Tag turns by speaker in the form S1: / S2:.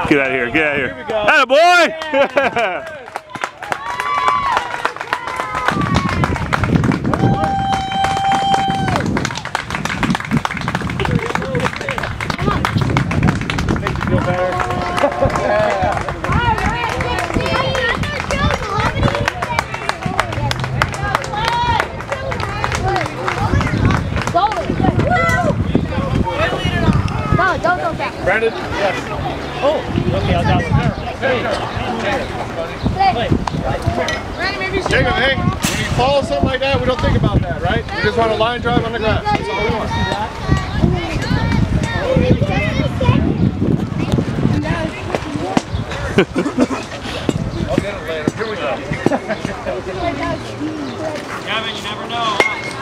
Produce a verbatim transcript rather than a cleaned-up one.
S1: Get out of here, get out of here. Here we go. Atta boy! Yeah.
S2: Makes you feel better. Yeah.
S3: Go, go back.
S2: Brandon? Yes. Oh, okay, I'll down there. Play.
S4: Jacob, hey, when you follow something like that, we don't think about that, right? We just want a line drive on the grass. That's all we want.
S2: I'll get it later. Here we go. Gavin, you never know.